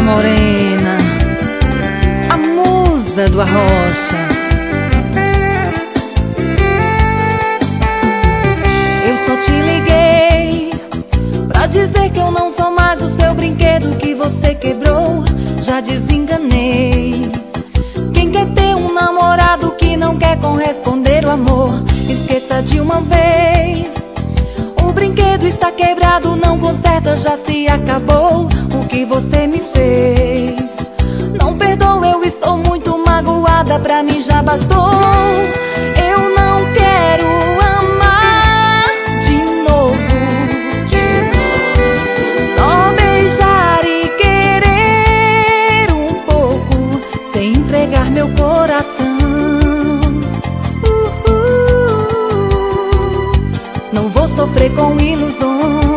morena, a musa do arrocha. Eu só te liguei pra dizer que eu não sou mais o seu brinquedo que você quebrou. Já desenganei. Quem quer ter um namorado que não quer corresponder o amor, esqueça de uma vez. O brinquedo está quebrado, não conserta, já se acabou. O que você me fez, não perdoa, eu estou muito magoada, pra mim já bastou. Eu não quero amar de novo, só beijar e querer um pouco, sem entregar meu coração. Não vou sofrer com ilusões.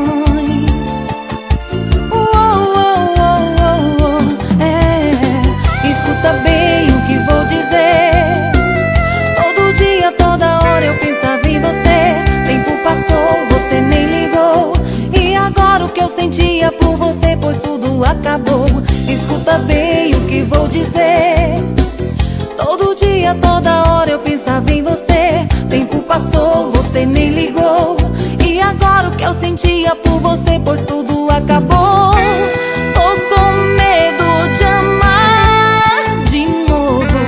Escuta bem o que vou dizer. Todo dia, toda hora eu pensava em você. Tempo passou, você nem ligou. E agora o que eu sentia por você, pois tudo acabou. Escuta bem o que vou dizer. Todo dia, toda hora eu pensava em você. Tempo passou, você nem ligou. E agora o que eu sentia por você, pois tudo acabou. Tô com medo de amar de novo.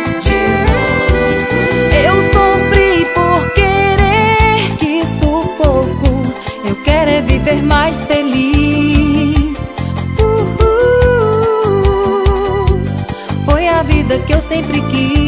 Eu sofri por querer, que sufoco. Eu quero é viver mais feliz. Foi a vida que eu sempre quis.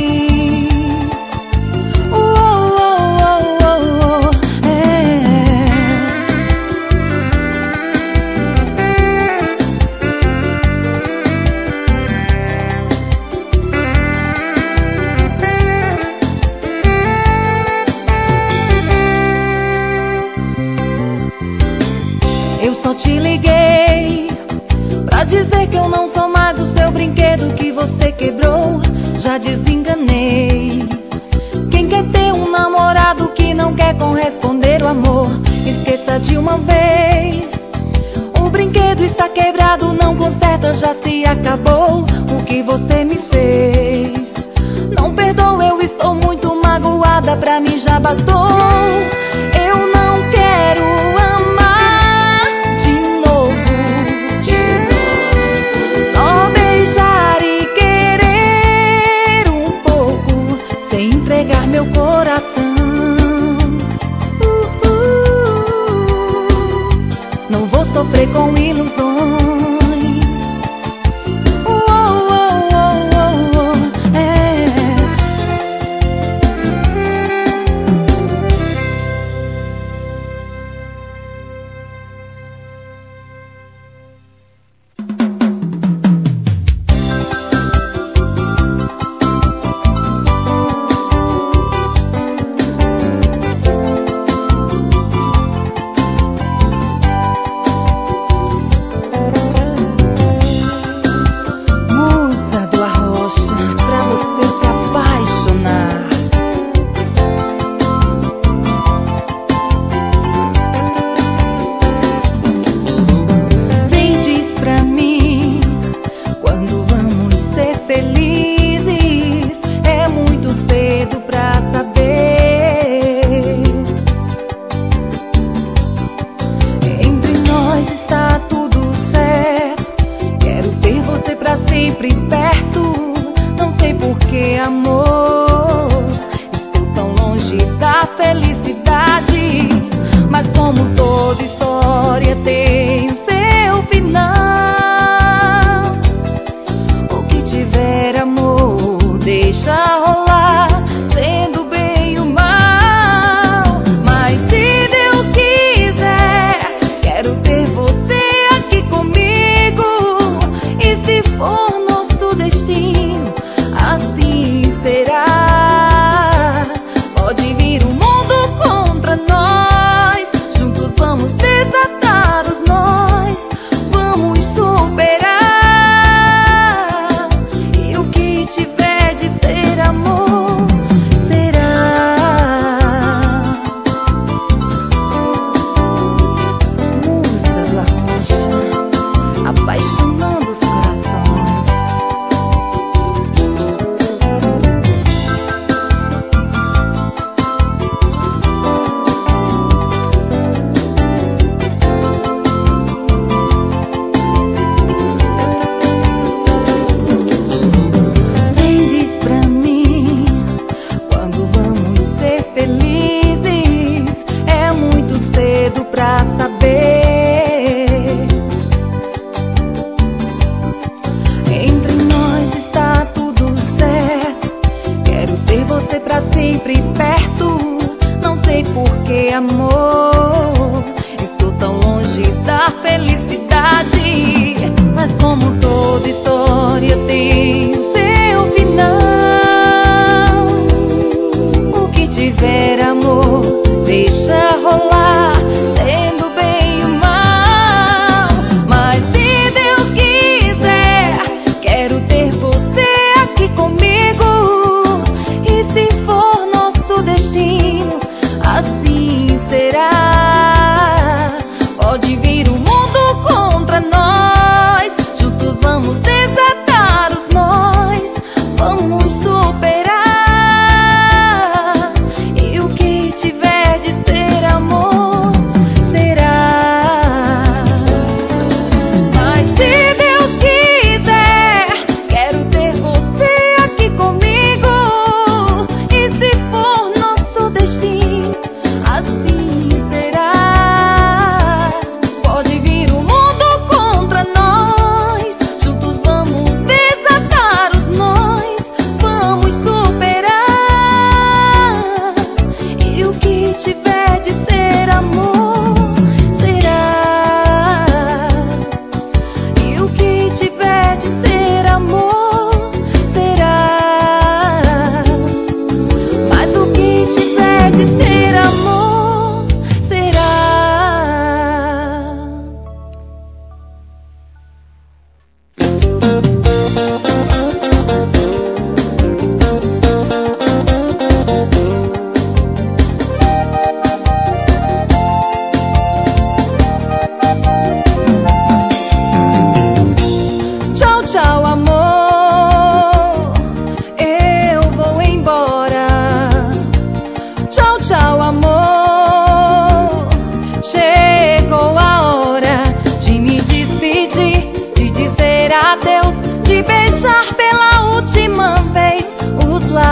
Eu só te liguei pra dizer que eu não sou mais o seu brinquedo que você quebrou. Já desenganei. Quem quer ter um namorado que não quer corresponder o amor, esqueça de uma vez. O brinquedo está quebrado, não conserta, já se acabou. O que você me fez, não perdoa, eu estou muito magoada, pra mim já bastou. Eu não quero amar de novo, só beijar e querer um pouco, sem entregar meu coração. Não vou sofrer com ilusões.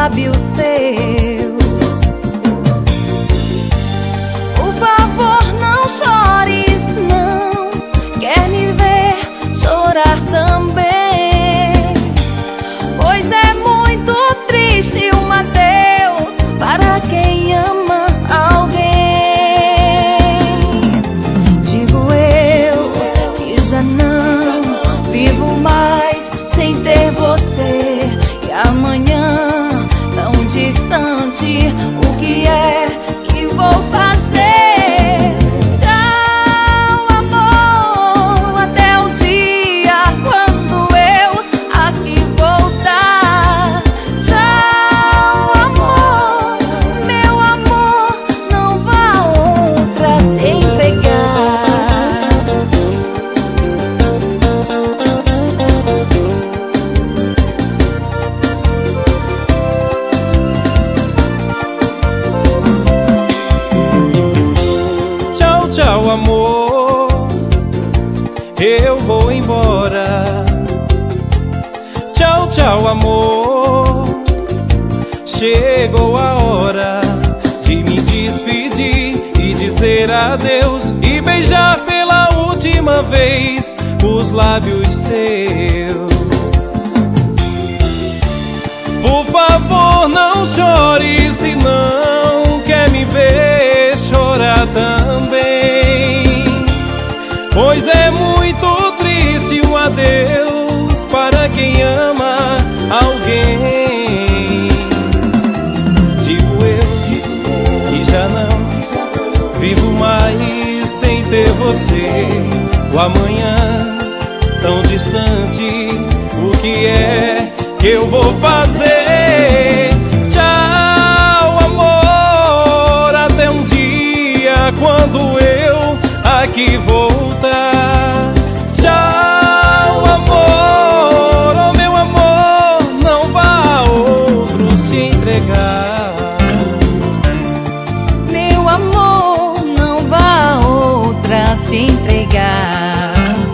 lábios seus. Por favor, não chores, não. Quer me ver chorar também? Pois é muito triste um adeus para quem ama alguém. Digo eu que já não vivo mais sem ter você. E amanhã, tão distante, o que é que vou fazer? Tchau, amor, até o dia quando eu aqui voltar. Tchau, amor, meu amor, não vá outra se entregar. Tchau, tchau, amor, eu vou embora. Tchau, tchau, amor, chegou a hora de me despedir e dizer adeus e beijar pela última vez os lábios seus. Por favor, não chore se não quer me ver chorar também. Pois é muito triste um adeus para quem ama alguém. Digo eu que já não vivo mais sem ter você. O amanhã tão distante, o que é que eu vou fazer? Tchau, amor, até um dia quando eu aqui voltar. Tchau, amor, oh meu amor, não vá a outro se entregar. Meu amor, não vá a outra se entregar.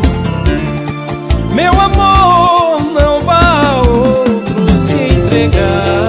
Meu amor, não vá a outro se entregar.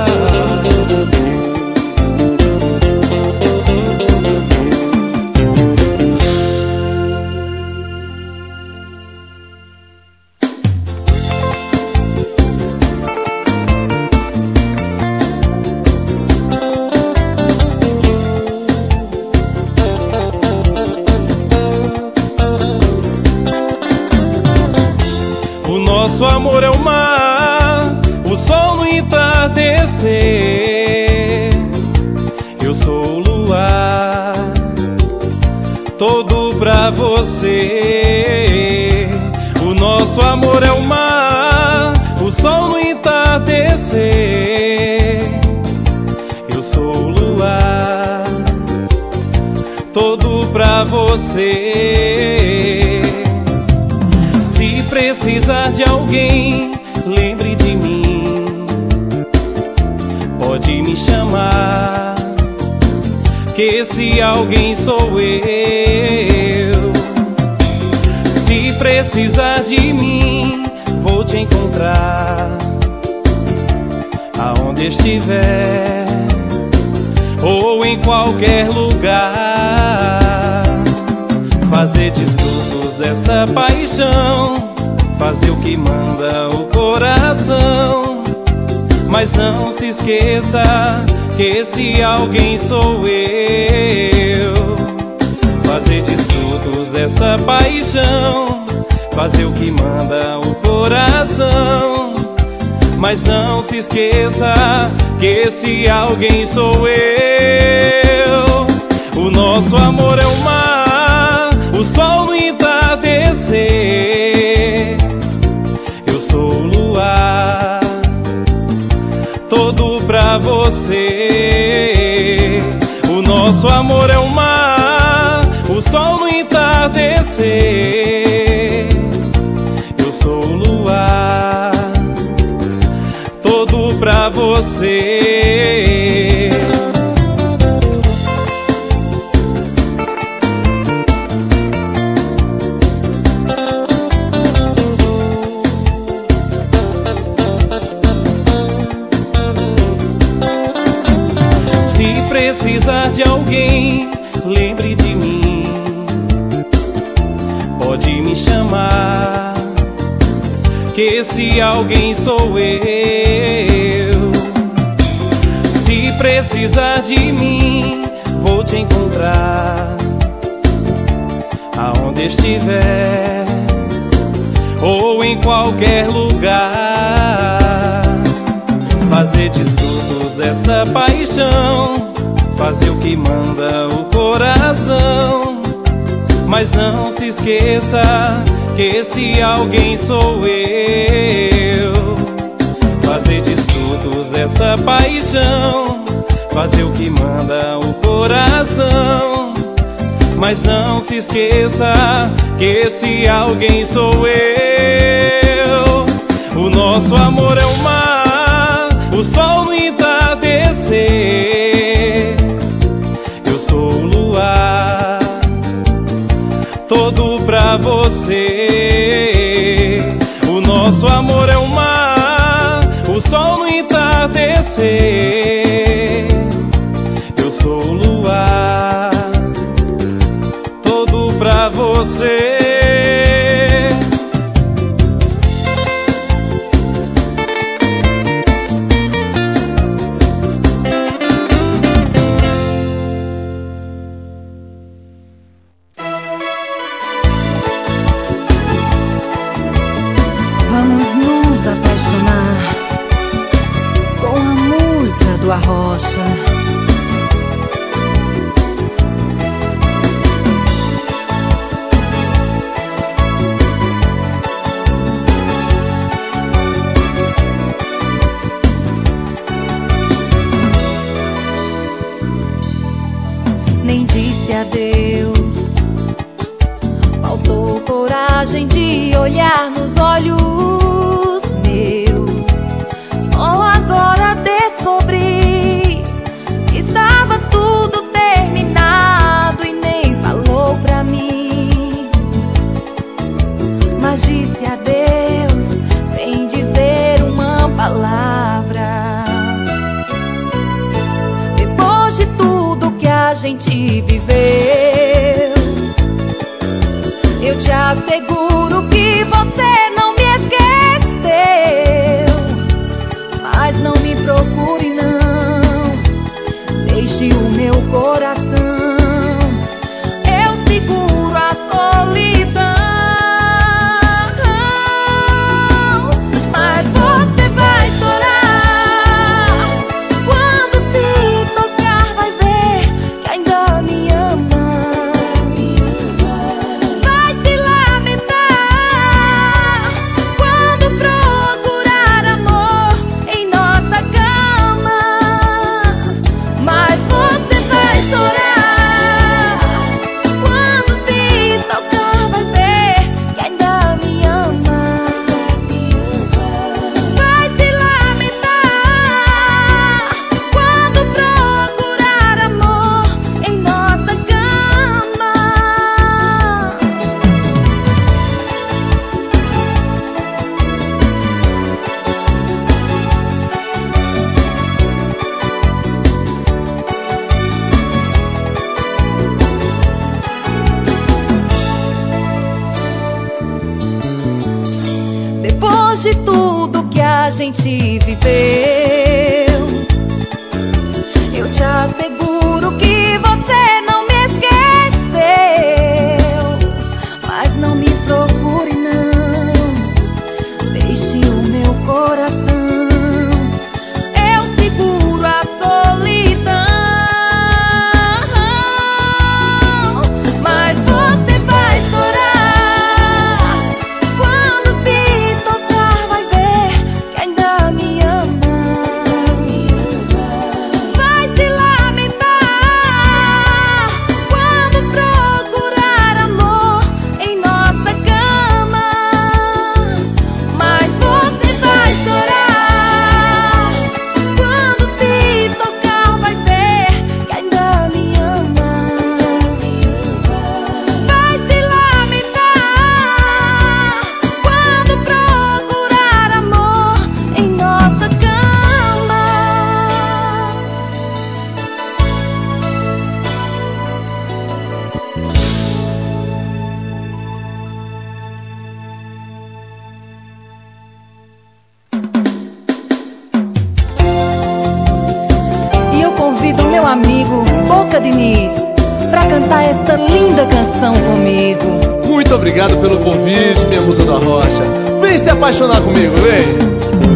O nosso amor é o mar, o sol no entardecer. Eu sou o luar, todo pra você. O nosso amor é o mar, o sol no entardecer. Eu sou o luar, todo pra você. Se precisar de alguém, lembre de mim. Pode me chamar, que esse alguém sou eu. Se precisar de mim, vou te encontrar aonde estiver ou em qualquer lugar. Fazer desfrutos dessa paixão, fazer o que manda o coração. Mas não se esqueça que esse alguém sou eu. Fazer desfrutos dessa paixão, fazer o que manda o coração. Mas não se esqueça que esse alguém sou eu. O nosso amor é o mar, o sol no entardecer. Eu sou o luar, todo pra você. O nosso amor é o mar, o sol no entardecer. Eu sou o luar, todo pra você. esse alguém sou eu. Se precisar de mim, vou te encontrar aonde estiver ou em qualquer lugar. Fazer estudos dessa paixão, fazer o que manda o coração. Mas não se esqueça que esse alguém sou eu. Fazer estudos dessa paixão, fazer o que manda o coração. Mas não se esqueça que esse alguém sou eu. O nosso amor é o mar, o sol no entardecer. Eu sou o luar, todo pra você. O nosso amor é o mar, o sol no entardecer. Eu sou o luar, todo pra você. Vamos nos apaixonar com a musa do Arrocha. Nem disse adeus, faltou coragem de olhar nos olhos meus. Só agora descobri que estava tudo terminado e nem falou pra mim. Mas disse adeus sem dizer uma palavra. Depois de tudo que a gente viveu, eu te asseguro que você não me esqueceu. Mas não me procure não, deixe o meu coração. Eu seguro a solidão. Mas você vai chorar quando se tocar, vai ver que ainda me ama. Vai se lamentar quando procurar amor em nossa cama. Mas você vai chorar quando se tocar, vai ver que ainda me ama. Vai se lamentar quando procurar amor em nossa cama. Depois de tudo que a gente viveu, eu te asseguro que você não me esqueceu. Mas não me procure não, deixe o meu coração. Eu seguro a solidão. Mas você vai chorar quando se tocar, vai ver que ainda me ama. Vai se lamentar esta linda canção comigo. Muito obrigado pelo convite, minha musa da rocha. Vem se apaixonar comigo, vem!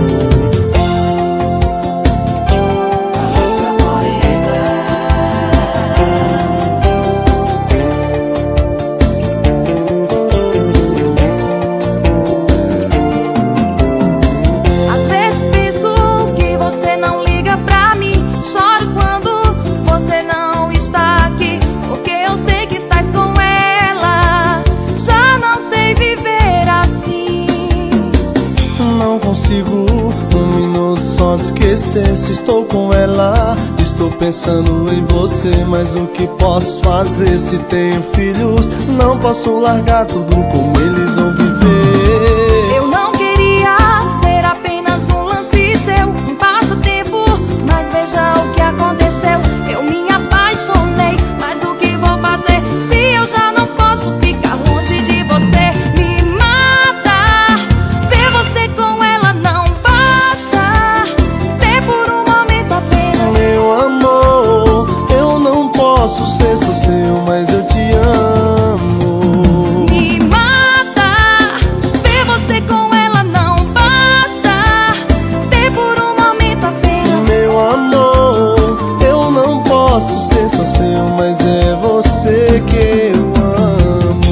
Esquecer se estou com ela. Estou pensando em você, mas o que posso fazer se tenho filhos? Não posso largar tudo como eles vão viver. Eu não queria ser apenas um lance seu, um passatempo, mas veja o que aconteceu. Eu me apaixonei, mas o que vou fazer se eu já não posso ficar longe de você? Me mata, ver você com ela não basta, ter por um momento apenas. Meu amor, eu não posso ser só seu, mas eu te amo. Me mata, ver você com ela não basta, ter por um momento apenas. Meu amor, eu não posso ser só seu, mas é você que eu amo.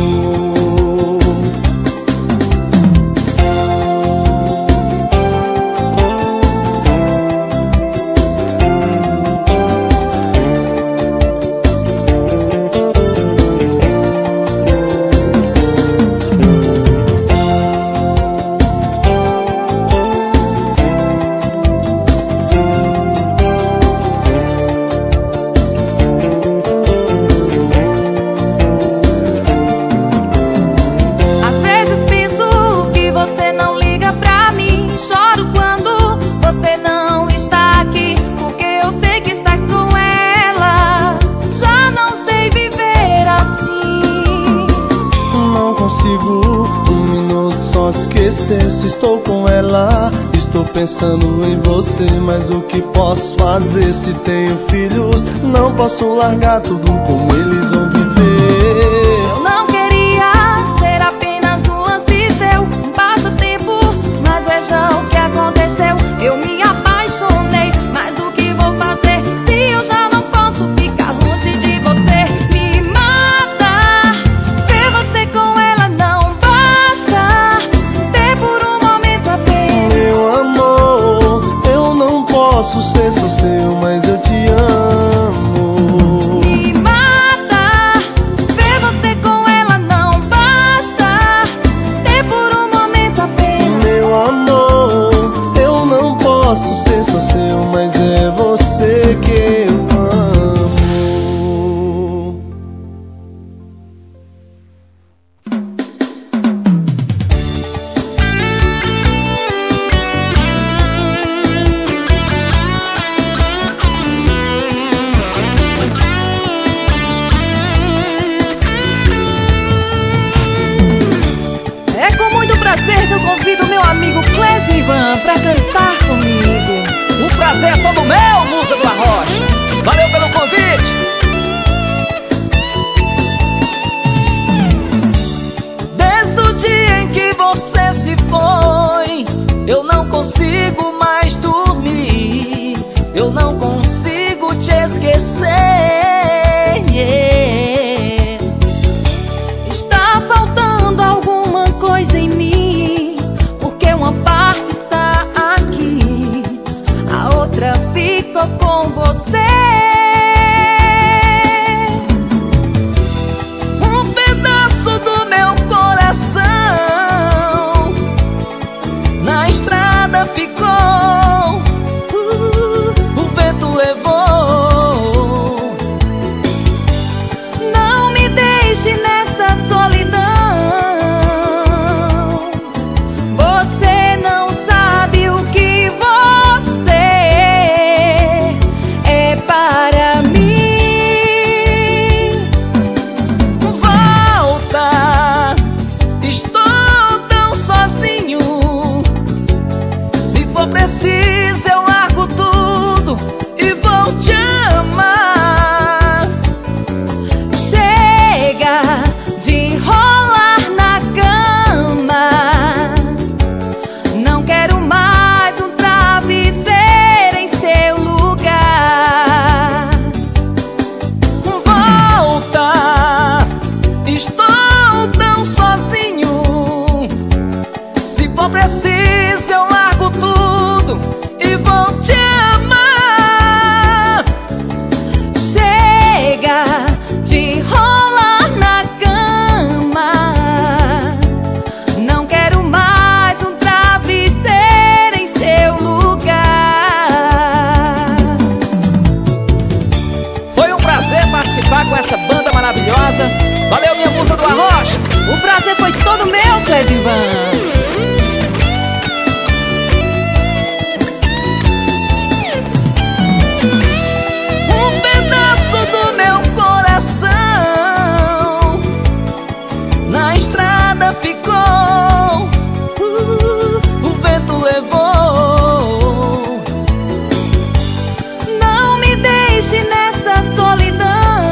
Esquecer se estou com ela. Estou pensando em você, mas o que posso fazer se tenho filhos? Não posso largar tudo como eles vão viver. Eu não queria ser apenas um lance seu, um passatempo, mas veja o que aconteceu. Eu me apaixonei, mas o que vou fazer se eu já não posso ficar longe de você? Me mata, ver você com ela não basta, ter por um momento apenas. Meu amor, eu não posso ser só seu, mas eu te amo. Me mata, ver você com ela não basta, ter por um momento apenas. Meu amor, eu não posso ser só seu, mas é você que eu amo. É com muito prazer que eu convido meu amigo Clésio Ivan pra cantar comigo. O prazer é todo meu, musa da rocha. Valeu pelo convite. Desde o dia em que você se foi, eu não consigo mais dormir, eu não consigo te esquecer. Está faltando alguma coisa em mim, porque uma parte está aqui, a outra ficou com você. Zezinvan. Um pedaço do meu coração na estrada ficou, o vento levou. Não me deixe nessa solidão.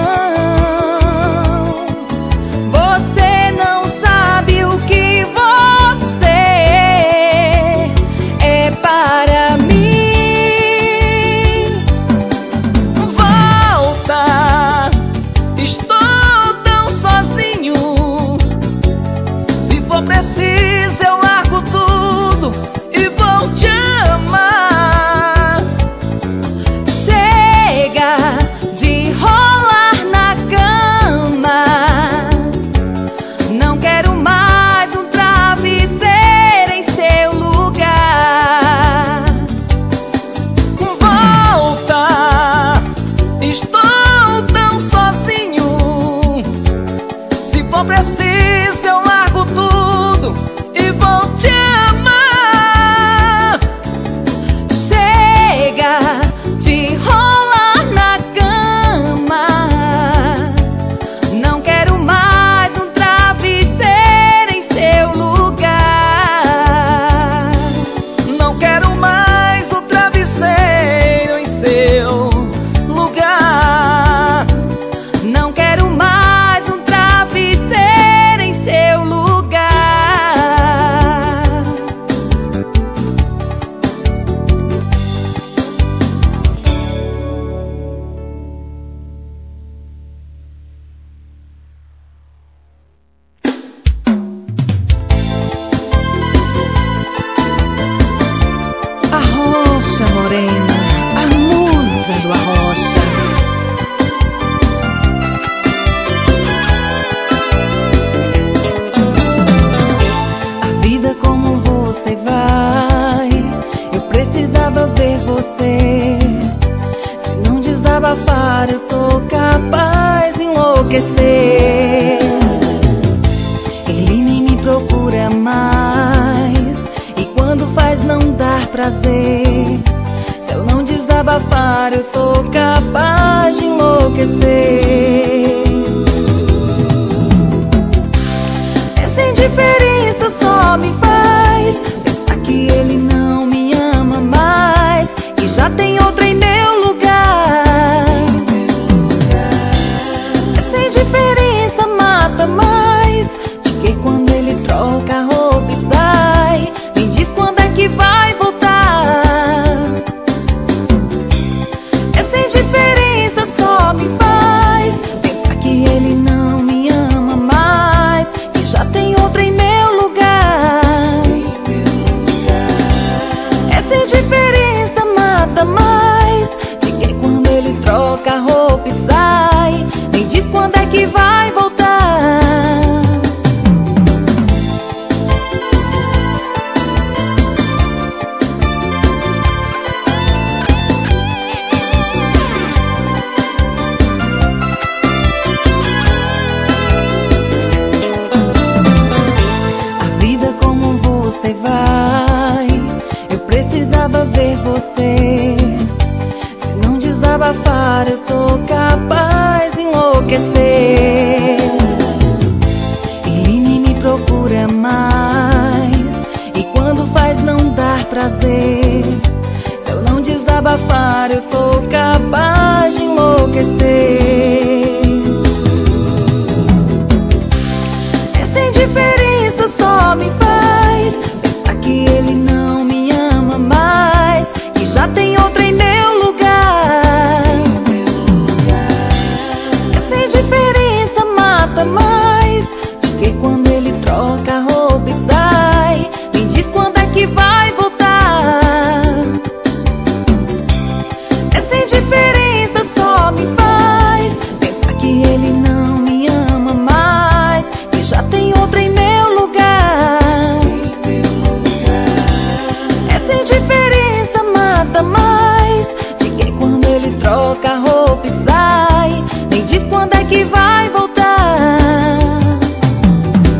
Você não sabe o que você é para mim. Volta, estou tão sozinho. Se for preciso eu largo tudo e vou te amar. Chega de rolar na cama. Não quero mais um travesseiro em seu lugar. Volta, estou tão sozinho. Se for preciso eu largo tudo e vou te amar. Chega de rolar na cama. Não quero mais um travesseiro em seu lugar. Não quero mais um travesseiro em seu lugar. Não quero mais um travesseiro em seu lugar. Arrocha morena, a musa do arrocha. A vida como você vai, eu precisava ver você. Se não desabafar, eu sou capaz de enlouquecer. Ele nem me procura mais, e quando faz não dar prazer. Se eu não desabafar, eu sou capaz de enlouquecer. Essa indiferença só me faz pensar que ele não me ama mais, que já tem outra em meu lugar. Essa indiferença mata mais de que quando ele troca a roupa e sai. Nem diz quando é que vai voltar. Essa indiferença só me faz pensar que ele não me ama mais, que já tem outra em meu lugar. Essa indiferença mata mais de que quando ele troca a roupa e sai. Nem diz quando é que vai voltar. A vida como você vai, eu precisava ver você. Se não desabafar, eu sou capaz de enlouquecer. Ele nem me procura mais, e quando faz não dar prazer. Se eu não desabafar, eu sou capaz de enlouquecer. Essa indiferença só me faz pensar que ele não me ama mais, que já tem outra em meu lugar. Essa indiferença mata mais de que quando ele troca a roupa e sai. Nem diz quando é que vai voltar. Essa indiferença só me faz pensar que ele não me ama mais, que já tem outra em meu lugar. Essa indiferença mata mais de que quando ele troca a roupa e sai. Nem diz quando é que vai voltar.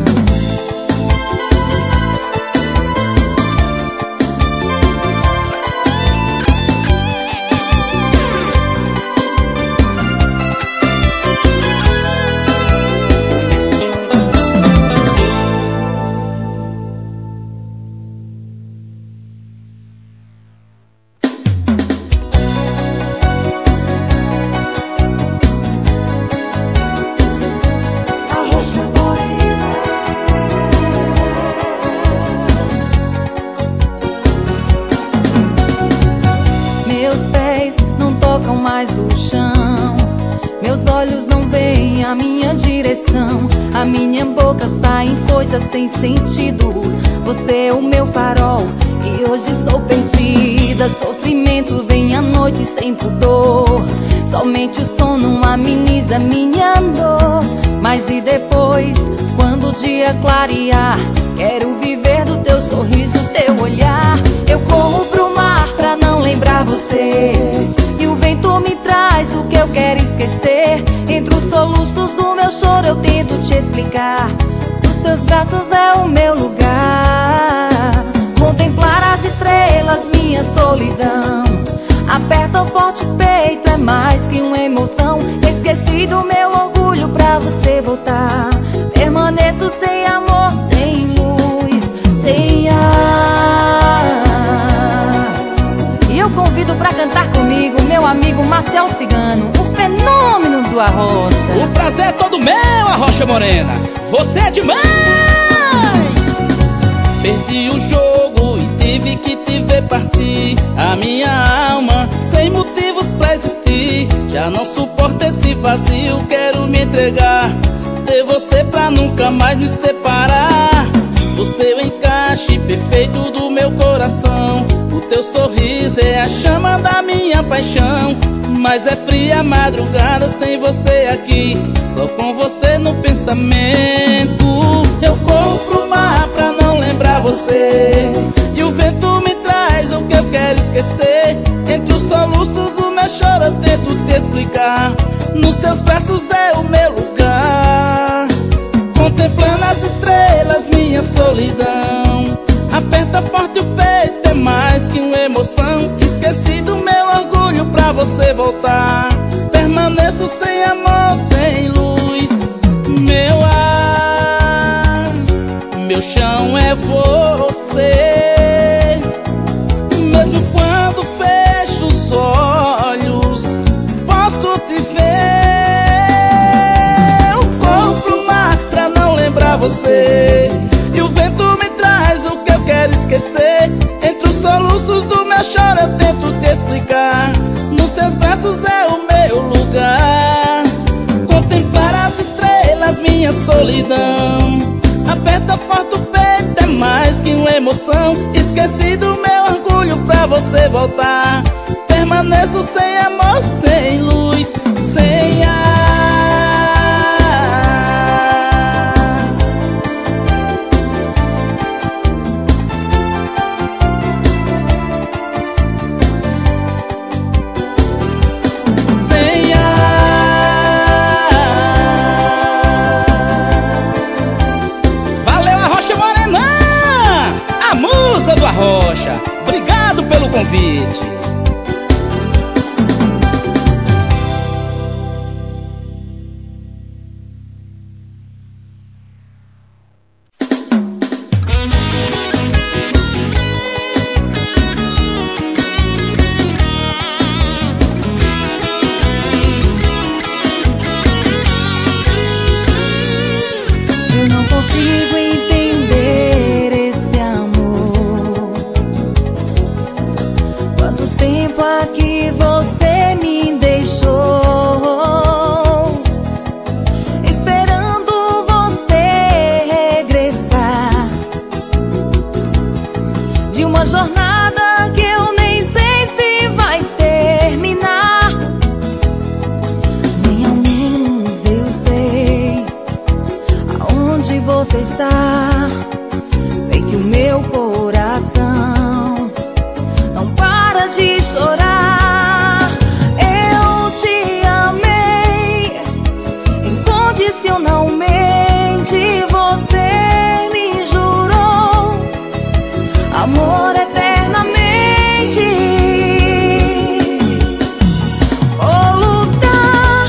boca saem coisas sem sentido. Você é o meu farol e hoje estou perdida. Sofrimento vem à noite sem pudor. Somente o sono ameniza minha dor. Mas e depois, quando o dia clarear, quero viver do teu sorriso, teu olhar. Eu corro pro mar pra não lembrar você, e o vento me traz o que eu quero esquecer. Entre os soluços do meu choro eu tento te explicar. Os teus braços é o meu lugar. Contemplar as estrelas, minha solidão. Aperta forte o peito, é mais que uma emoção. Esqueci do meu orgulho pra você voltar. Permaneço sem amor, sem luz, sem ar. E eu convido pra cantar comigo meu amigo Marcel Cigano, o fenômeno do Arrocha. O prazer é todo meu, Arrocha Morena. Você é demais! Perdi o jogo e tive que te ver partir. A minha alma sem motivos pra existir. Já não suporto esse vazio, quero me entregar. Ter você pra nunca mais nos separar. O seu encaixe perfeito do meu coração. O teu sorriso é a chama da minha paixão. Mas é fria a madrugada sem você aqui. Só com você no pensamento. Eu corro pro mar pra não lembrar você, e o vento me traz o que eu quero esquecer. Entre os soluços do meu choro eu tento te explicar. Nos seus braços é o meu lugar. Contemplando as estrelas, minha solidão. Aperta forte o peito, é mais que uma emoção. Esqueci do meu orgulho pra você voltar. Permaneço sem amor, sem luz. Meu ar, meu chão é você. Mesmo quando fecho os olhos, posso te ver. Eu corro pro mar pra não lembrar você, e o vento me traz o que eu quero esquecer. Entre os soluços do meu choro eu tento te explicar. Nos seus braços é o meu lugar. Contemplar as estrelas, minha solidão. Aperta forte o peito, é mais que uma emoção. Esqueci do meu orgulho pra você voltar. Permaneço sem amor, sem luz, sem ar. Sem ar. Valeu, Arrocha Morena, a musa do Arrocha. Obrigado pelo convite. Eu não consigo entender esse amor. Quanto tempo aqui você me deixou, esperando você regressar de uma jornada que eu nem sei se vai terminar. Nem ao menos eu sei aonde você está. Sei que o meu coração não para de chorar. Eu te amei incondicionalmente. Você me jurou amor eternamente. Vou lutar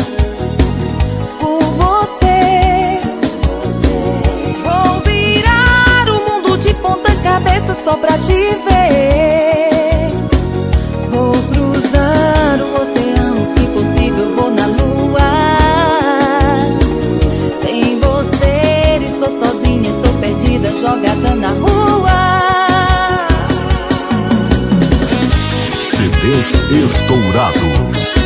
por você. Vou virar o mundo de ponta cabeça só pra te ver. Vou cruzar o oceano, se possível vou na lua. Sem você estou sozinha, estou perdida, jogada na rua. CDs estourados.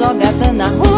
jogada na rua.